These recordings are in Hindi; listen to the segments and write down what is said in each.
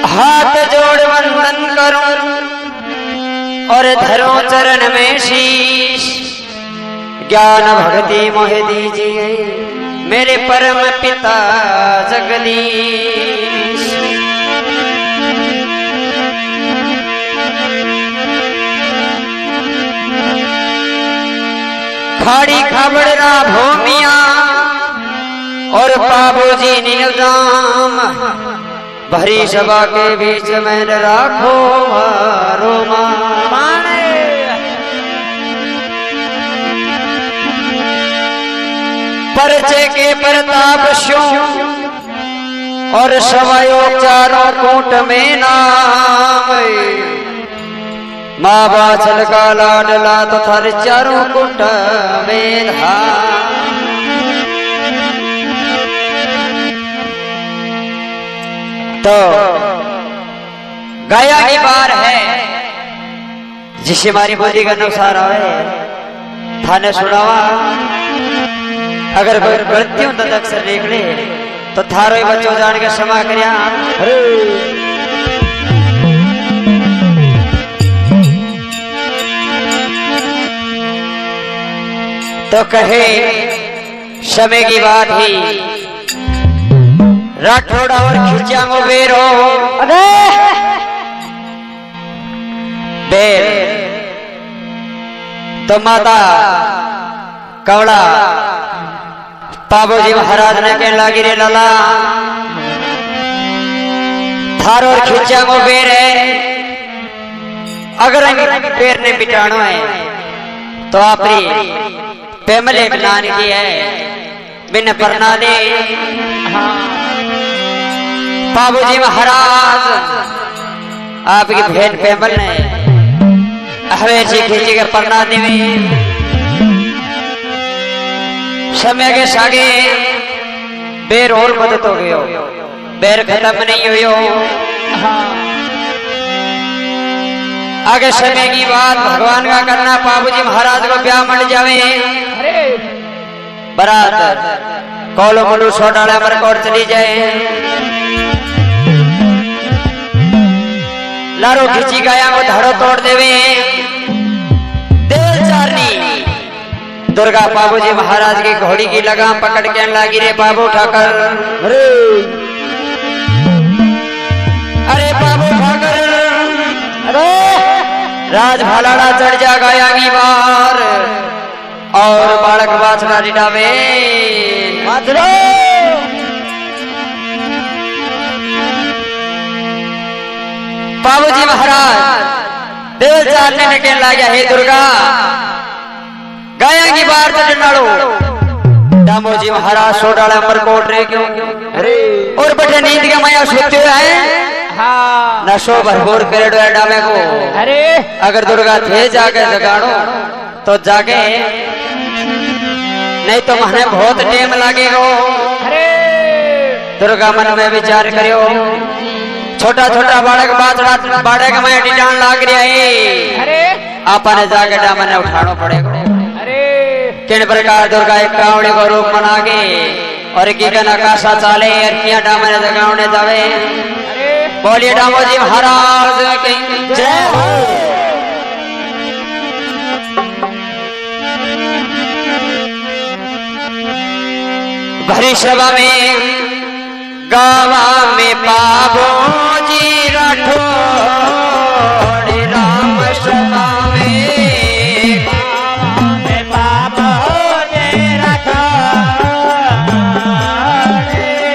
हाथ जोड़ वंदन करूं और धरो चरण में शीश। ज्ञान भक्ति मोह दीजिए मेरे परम पिता जगदीश। खाड़ी खाबड़ना भूमिया और बाबूजी निजाम। भरी सभा के बीच में राखो रोमा। परचे के प्रताप स्यो और सवायो चारों कूट में नाम। माँ बाछल का लाडला तो थार चारों कूट में धाम। तो गाया की बार है जिसे हमारी बुद्धि का अनुसार आवे थाने सुनावा। अगर कोई गलती हो तो अक्सर देख ले तो थारो ही बच्चों जान के क्षमा करिया। तो कहे समय की बात ही राठौड़ा और खिंचांगो बेरो बेर तो माता कवड़ा बाबूजी महाराज ने कहने लगी रे लाला थारो और खिंचांगो बेर है। अगर पैर ने बिटानो है तो आपरी पेमले बलान की है बिन परना दे। बाबूजी महाराज आपकी भेंट पेमल ने हवेसी खींची के परना देवे। समय के सागे बेर और मदद हो गयो बेर खत्म नहीं हुई। आगे समय की बात भगवान का करना। बाबूजी महाराज को ब्याह मिल जावे बरात कोलो मलू सोडाला पर कोट चली जाए। लारो खींची गया वो धड़ो तोड़ देवे। दिल चारनी दुर्गा बाबूजी महाराज की घोड़ी की लगाम पकड़ के लागी रे बाबू ठाकर। अरे बाबू ठाकर अरे राज भालाड़ा चढ़ जा गया की बार और बालक बाछड़ा डिडावे। बाबूजी महाराज दिल चालने निकल लगा। हे दुर्गा गाया की बार तो डंडाड़ो। दामोजी महाराज सोडाला अमर कोट रे क्यों और बटे नींद के माया सोते है नशो भरपूर करेडो है डामे को। अरे अगर दुर्गा थे जाके जगाड़ो तो जागे नहीं तो मने बहुत टेम लगेगा। दुर्गा मन में विचार करियो छोटा छोटा बालक बाड़े का मैं डिटान लाग रहा है। आपने जाके डामने उठाना पड़ेगा। किन प्रकार दुर्गा एक कावड़ी को रूप बना के और की गन आकाशा चाले किया डामने जगावने जावे। बोलिए दामोजी महाराज की जय हो। भरी सभा में गावा में बाबूजी राठौड़ राम सभा में बाबूजी राठौड़।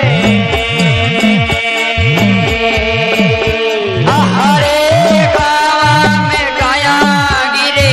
हरे गावा में गाया गिरे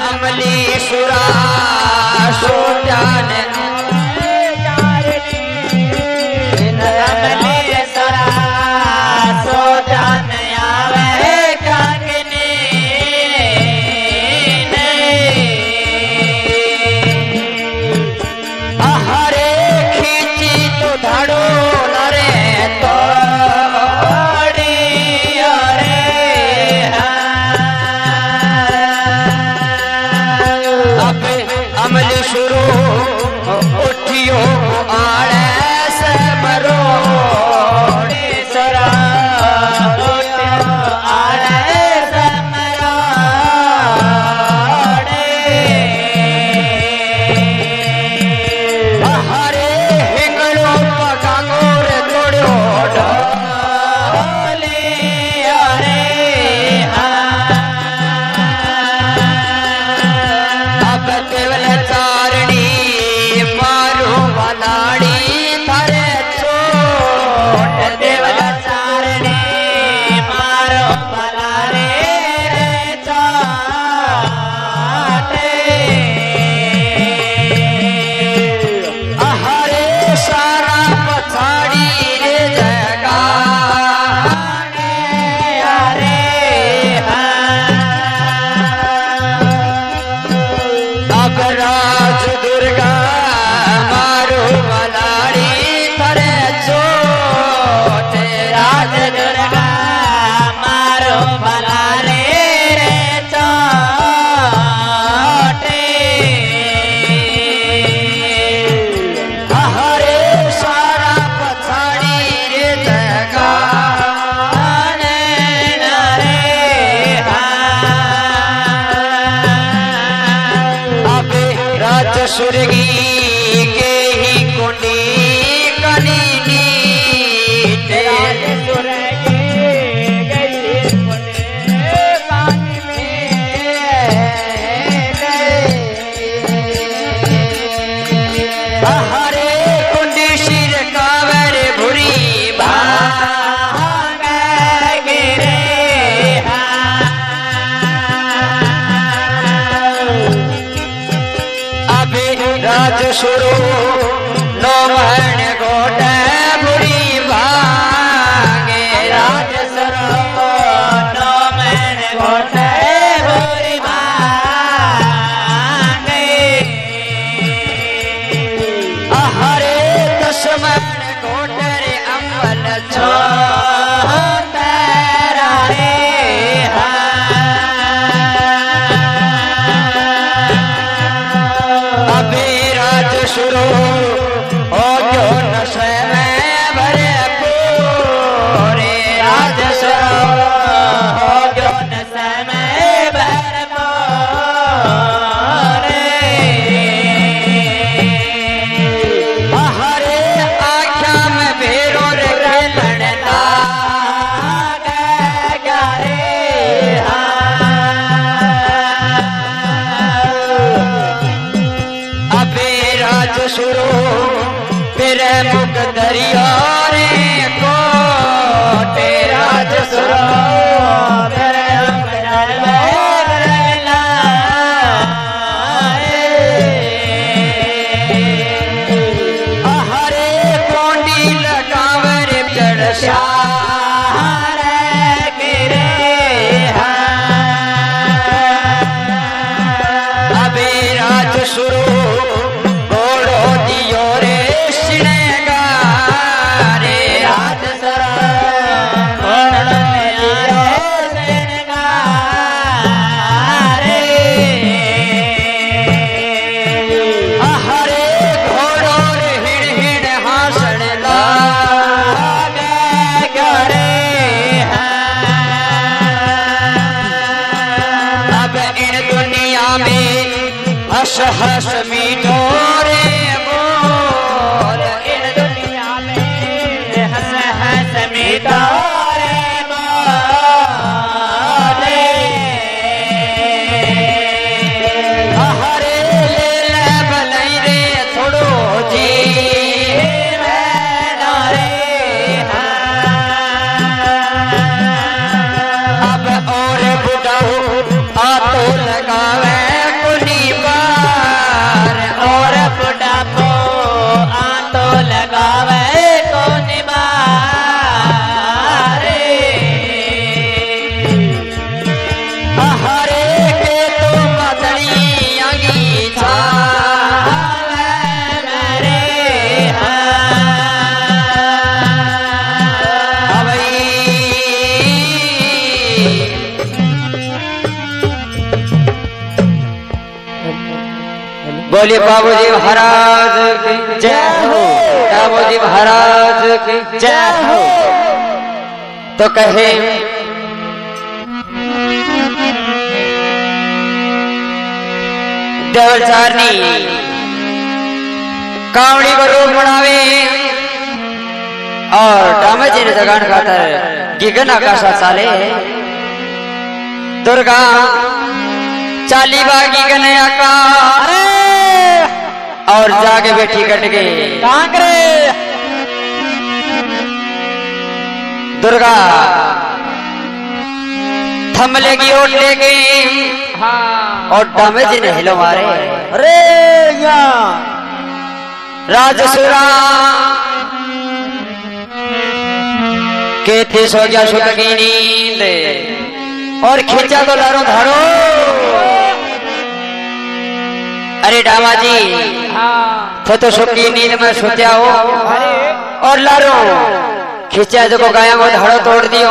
अमली सुरा सोट्यान अमली सुरा सोट्यान आवे कांगनी हरे खींची तो धाड़ो लरे तो अमली शुरू उठियो आड़े से मरो सरा उठियो आड़े से मरो हरे हिंगड़ो पकांगोर तोड़ो ढोली अरे अब केवल चारणी मारू वलाड़ी थारे छोट देवल चारणी मारो वलारे रे चाटे हरे सारा पछाड़ी रे जगाने अरे अब राज दुर्गा मारो वलाड़ी थरे छोट राज दुर्गा मारो वलारे रे छोटे हरे सारा पछाड़ी रे जगाने रे अब राज सुरगी के ही कुंडी कनी नीते राज सुरगी गई कुंडी कानी में हरे कुंडी शिर कावर भुरी भाग गिरे अबे राज शुरू नो महन गोटे बुरी भागे राज शुरू नो महन गोटे बुरी भागे हरे दुश्मन गोटे रे अम्बल छो तेरा रे अबे राज शुरू हो जो नशे में भरे पूरे राज शुरू हो जो नशे में भरे पूरे हरे आख्या में भेरो रे खेलन लाग रे अबे राज शुरू फिर मुख दरिया रे कोटे राज शुरू फिर मुख दरिया हरे कोंडी लगावर जड़सा अबे राज शुरू घोड़ो दियो रे सिनेगा रे राज शुरू घोड़ो दियो रे सिनेगा रे हरे घोड़ो रे हिड़ हिड़ हासन लागे रे अब इन दुनिया में हस हस मीठो रे बोल इन दुनिया में हस हस मीठो रे बोल हरे ले ले भलाई रे थोड़ो जी रे अब और बुढ़ाऊ आ तो लगावे बोलिए बाबूजी महाराज की जय हो, बाबूजी महाराज की जय हो। तो कहे देवचारनी कावड़ी को रूप बनावे और डामजी ने जगान खातर गिगन आकाशा चाले। दुर्गा चाली बागी गने आकार और जाके बैठी कट गई कांकरे। दुर्गा थम लेगी ओट लेगी और डामेजी ने हिलो मारे। अरे राजसुरा कहते सो गया सुख की नींद और खींचा तो लारो धारो। अरे डामाजी थे तो सुख की नींद में सोचा हो और लारो खींचा जो को गाया को धाड़ो तोड़ दियो।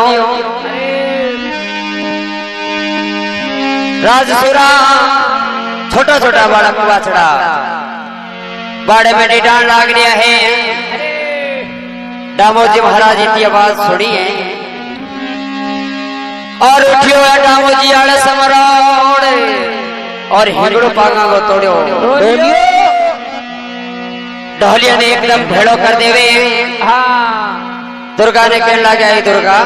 राजसुरा छोटा छोटा बालक बाछड़ा बाड़े में डांड लाग रहा है। दामोजी महाराज की आवाज सुनी है और उठियो है दामोजी आड़े समरोड़ और हिंगड़ो पांगा को तोड़ो। ढोलिया ने एकदम भेड़ो कर देवे। दुर्गा ने कहने लगा दुर्गा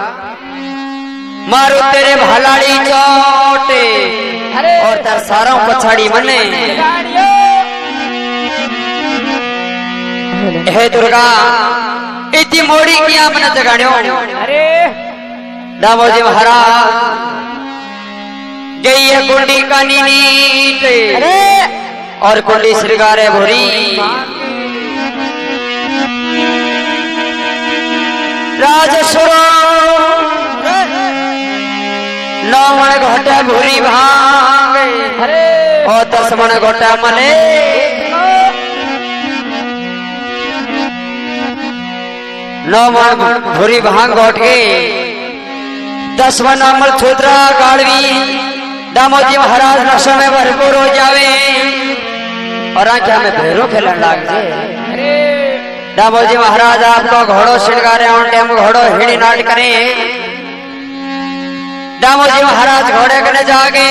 मारो तेरे भलाड़ी चोटे और तर सारों पछाड़ी मने। हे दुर्गा इतनी मोड़ी किया मन जगाड़ो। दामोजी महाराज गई है कुंडी का नीट और कुंडी श्रृंगारे भोरी। राजसुरो नौमण घोटा भूरी भांग और 10 मन घोटा मले। नौमण भूरी भांग घोट के 10 मन अमल छुद्रा गाड़वी। दामोजी महाराज नशे में भरपूर हो जावे और आंखें में भैरों खेलन लाग जाए। दामोजी महाराज आपको घोड़ो श्रृंगारे ऑन टाइम घोड़ो हिड़ी नाट करे। दामोजी महाराज घोड़े कने जागे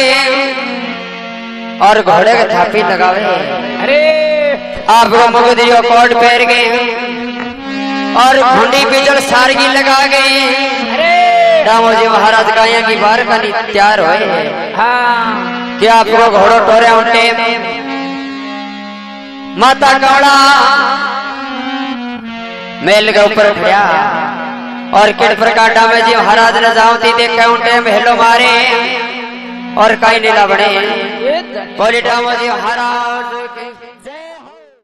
और घोड़े के थापी लगावे। आपको मगदियो कोट पहन गए और भुंडी बिजल सारगी लगा गए। दामोजी महाराज गाया की बार का तैयार हुए कि आपको घोड़ो टोरे उठे। माता कौड़ा मेल के ऊपर उठा और किस प्रकार दामोजी महाराज ने जाऊती देखे उठे महलो मारे और कई नीला बने। बोली दामोजी महाराज